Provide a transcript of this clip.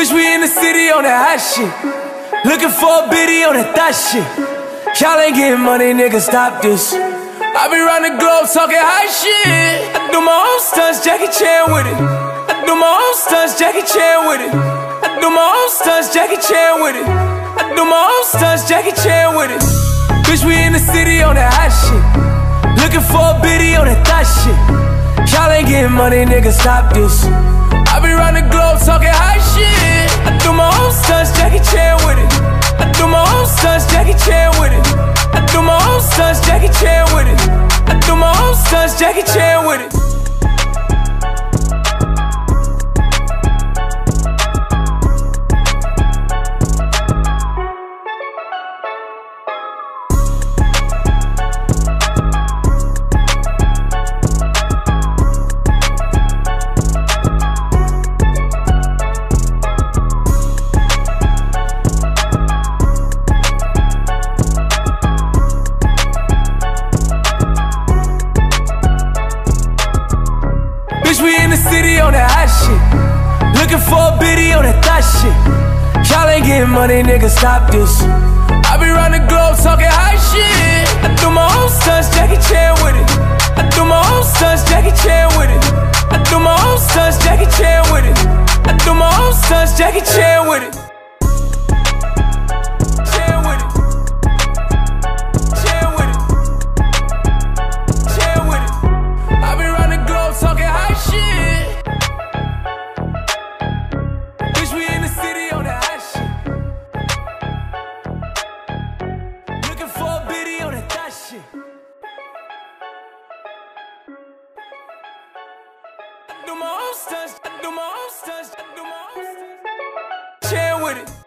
Bitch, we in the city on that hot shit. Looking for a biddy on that thot shit. Y'all ain't getting money, nigga, stop this. I be round the globe talking high shit. I do my own stunts, Jackie Chan with it. I do my own stunts, Jackie Chan with it. I do my own stunts, Jackie Chan with it. I do my own stunts, Jackie Chan with it. Bitch, we in the city on that hot shit. Looking for a biddy on that thot shit. Y'all ain't getting money, nigga, stop this. I be round the globe talking high shit. I do my own stunts, Jackie Chan with it. I do my own stunts, Jackie Chan with it. I do my own stunts, Jackie Chan with it. I do my own stunts, Jackie Chan with it. We in the city on that hot shit. Looking for a biddy on that thot shit. Y'all ain't getting money, nigga, stop this. I be round the globe talking high shit. I do my own stunts, Jackie Chan with it. I do my own stunts, Jackie Chan with it. I do my own stunts, Jackie Chan with it. I do my own stunts, Jackie Chan with it. I do my own stunts, I do my own stunts, I do my own stunts. Chan with it.